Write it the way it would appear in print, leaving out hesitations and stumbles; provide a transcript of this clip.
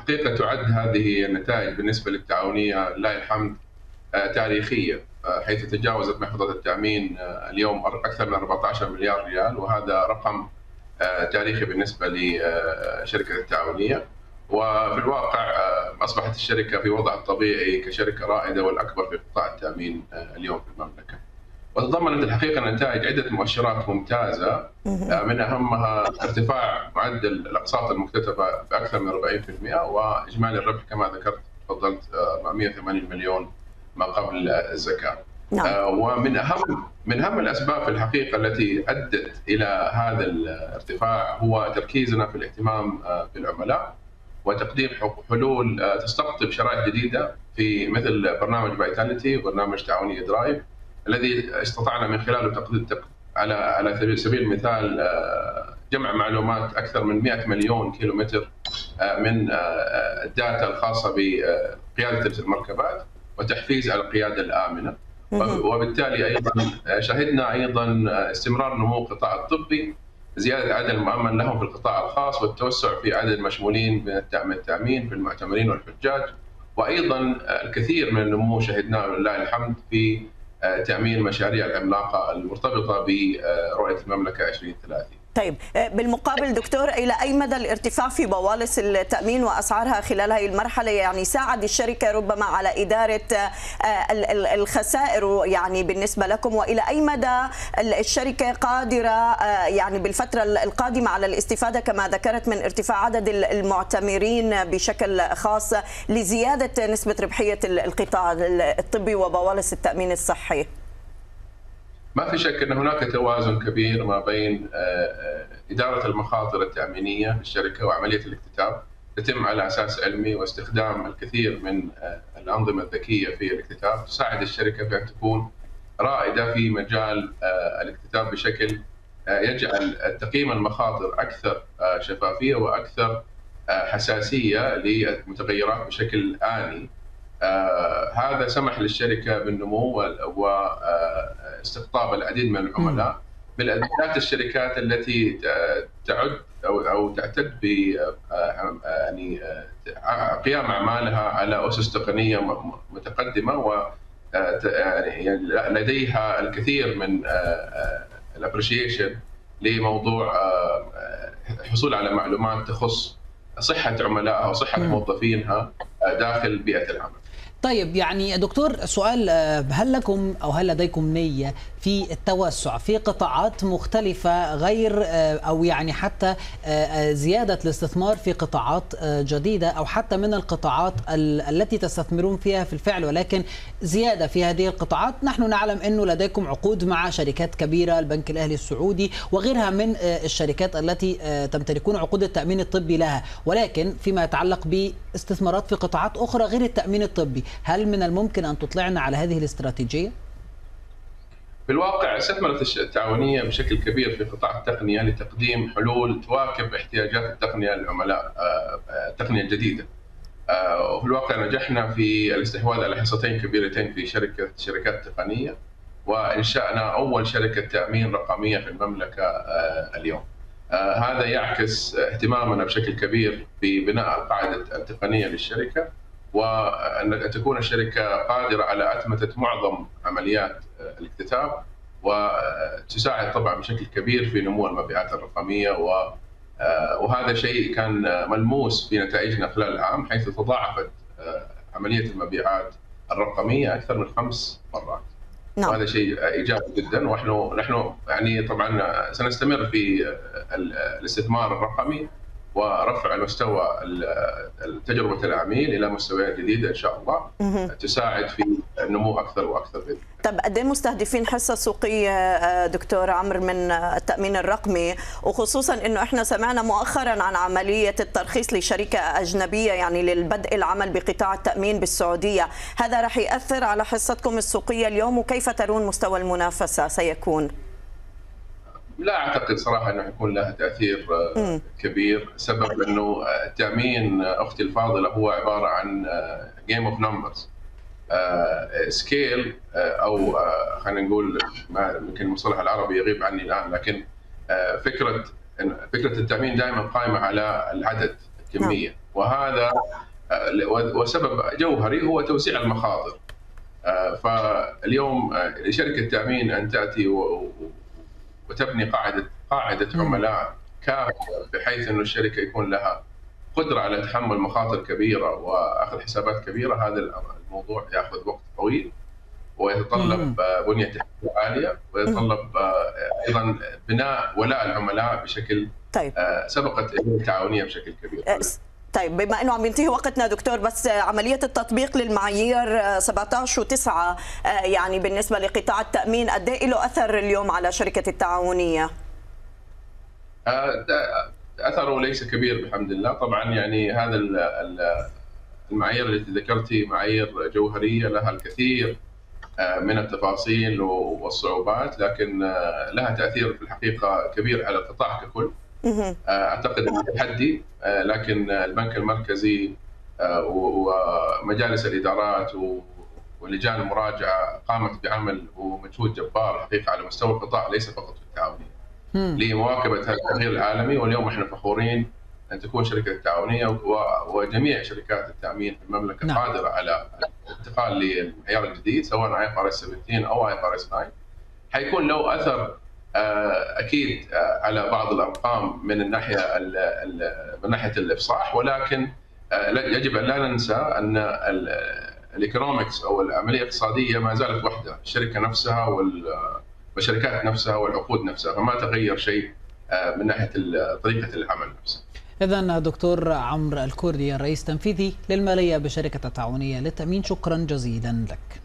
الحقيقة تعد هذه النتائج بالنسبة للتعاونية لله الحمد تاريخية، حيث تجاوزت محفظة التأمين اليوم أكثر من 14 مليار ريال، وهذا رقم تاريخي بالنسبة لشركة التعاونية. وفي الواقع أصبحت الشركة في وضع طبيعي كشركة رائدة والأكبر في قطاع التأمين اليوم في المملكة. وتضمنت الحقيقة النتائج عدة مؤشرات ممتازة، من أهمها ارتفاع معدل الأقساط المكتتبة بأكثر من 40%، وإجمالي الربح كما ذكرت تفضلت 480 مليون ما قبل الزكاة. ومن أهم الأسباب في الحقيقة التي أدت إلى هذا الارتفاع هو تركيزنا في الاهتمام بالعملاء وتقديم حلول تستقطب شرائح جديدة في مثل برنامج فيتاليتي وبرنامج تعاونية درايف، الذي استطعنا من خلاله على سبيل المثال جمع معلومات أكثر من 100 مليون كيلومتر من الداتا الخاصة بقيادة المركبات وتحفيز على القيادة الآمنة. وبالتالي أيضا شهدنا استمرار نمو القطاع الطبي، زيادة عدد المؤمن لهم في القطاع الخاص، والتوسع في عدد المشمولين بالتأمين في المعتمرين والحجاج، وأيضا الكثير من النمو شهدناه لله الحمد في تأمين المشاريع العملاقة المرتبطة برؤية المملكة 2030. طيب، بالمقابل دكتور، إلى أي مدى الارتفاع في بوالص التأمين وأسعارها خلال هذه المرحلة يعني ساعد الشركة ربما على إدارة الخسائر يعني بالنسبة لكم، وإلى أي مدى الشركة قادرة يعني بالفترة القادمة على الاستفادة كما ذكرت من ارتفاع عدد المعتمرين بشكل خاص لزيادة نسبة ربحية القطاع الطبي وبوالص التأمين الصحي؟ ما في شك أن هناك توازن كبير ما بين إدارة المخاطر التأمينية في الشركة وعملية الاكتتاب تتم على أساس علمي، واستخدام الكثير من الأنظمة الذكية في الاكتتاب تساعد الشركة في أن تكون رائدة في مجال الاكتتاب بشكل يجعل تقييم المخاطر أكثر شفافية وأكثر حساسية للمتغيرات بشكل آني. هذا سمح للشركة بالنمو واستقطاب العديد من العملاء، بالذات الشركات التي تعد أو تعتد ب يعني قيام أعمالها على أسس تقنية متقدمة، و لديها الكثير من الابريشيشن لموضوع الحصول على معلومات تخص صحة عملائها وصحة موظفينها داخل بيئة العمل. طيب، يعني دكتور، سؤال، هل لكم أو هل لديكم نية في التوسع في قطاعات مختلفة غير أو يعني حتى زيادة الاستثمار في قطاعات جديدة، أو حتى من القطاعات التي تستثمرون فيها في الفعل ولكن زيادة في هذه القطاعات؟ نحن نعلم أنه لديكم عقود مع شركات كبيرة، البنك الأهلي السعودي وغيرها من الشركات التي تمتلكون عقود التأمين الطبي لها، ولكن فيما يتعلق باستثمارات في قطاعات أخرى غير التأمين الطبي، هل من الممكن أن تطلعنا على هذه الاستراتيجية؟ في الواقع استثمرت التعاونية بشكل كبير في قطاع التقنية لتقديم حلول تواكب احتياجات التقنية للعملاء، التقنية الجديدة. وفي الواقع نجحنا في الاستحواذ على حصتين كبيرتين في شركات تقنية، وإنشأنا أول شركة تأمين رقمية في المملكة اليوم. هذا يعكس اهتمامنا بشكل كبير ببناء القاعدة التقنية للشركة، وأن تكون الشركة قادرة على أتمتة معظم عمليات الاكتتاب، وتساعد طبعا بشكل كبير في نمو المبيعات الرقمية. وهذا شيء كان ملموس في نتائجنا خلال العام، حيث تضاعفت عملية المبيعات الرقمية أكثر من 5 مرات. وهذا شيء إيجابي جدا، ونحن يعني طبعا سنستمر في الاستثمار الرقمي ورفع المستوى تجربة العميل إلى مستويات جديدة إن شاء الله تساعد في النمو أكثر وأكثر بإذن الله. طب قد ايه مستهدفين حصة سوقية دكتور عمرو من التأمين الرقمي، وخصوصا إنه إحنا سمعنا مؤخرا عن عملية الترخيص لشركة أجنبية يعني للبدء العمل بقطاع التأمين بالسعودية، هذا رح يأثر على حصتكم السوقية اليوم، وكيف ترون مستوى المنافسة سيكون؟ لا أعتقد صراحة أنه يكون لها تأثير كبير، سبب أنه التأمين أختي الفاضلة هو عبارة عن game of numbers. سكيل أو خلينا نقول، يمكن المصطلح العربي يغيب عني الآن، لكن فكرة التأمين دائما قائمة على العدد، كميه، وهذا وسبب جوهري هو توزيع المخاطر. فاليوم لشركه التامين ان تاتي وتبني قاعده عملاء كافيه بحيث انه الشركه يكون لها قدره على تحمل مخاطر كبيره واخذ حسابات كبيره، هذا الموضوع ياخذ وقت طويل ويتطلب بنيه تحتيه عاليه، ويتطلب ايضا بناء ولاء العملاء بشكل سبقت التعاونيه بشكل كبير. طيب بما انه عم ينتهي وقتنا دكتور، بس عمليه التطبيق للمعايير 17/9 يعني بالنسبه لقطاع التامين قد ايه له اثر اليوم على شركه التعاونيه؟ اثره ليس كبير بحمد الله. طبعا يعني هذا المعايير التي ذكرتي معايير جوهريه لها الكثير من التفاصيل والصعوبات، لكن لها تاثير في الحقيقه كبير على القطاع ككل. اعتقد تحدي، لكن البنك المركزي ومجالس الادارات ولجان المراجعه قامت بعمل ومجهود جبار حقيقه على مستوى القطاع، ليس فقط في التعاونيه، لمواكبه هذا التغيير العالمي. واليوم احنا فخورين ان تكون شركه التعاونيه وجميع شركات التامين في المملكه قادره على الانتقال للمعيار الجديد، سواء IFRS 17 او IFRS 9. حيكون له اثر اكيد على بعض الارقام من ناحيه الافصاح، ولكن يجب ان لا ننسى ان الايكونومكس او العمليه الاقتصاديه ما زالت وحده، الشركه نفسها والشركات نفسها والعقود نفسها، فما تغير شيء من ناحيه طريقه العمل نفسها. إذن دكتور عمرو الكردي الرئيس التنفيذي للماليه بشركه التعاونيه للتامين، شكرا جزيلا لك.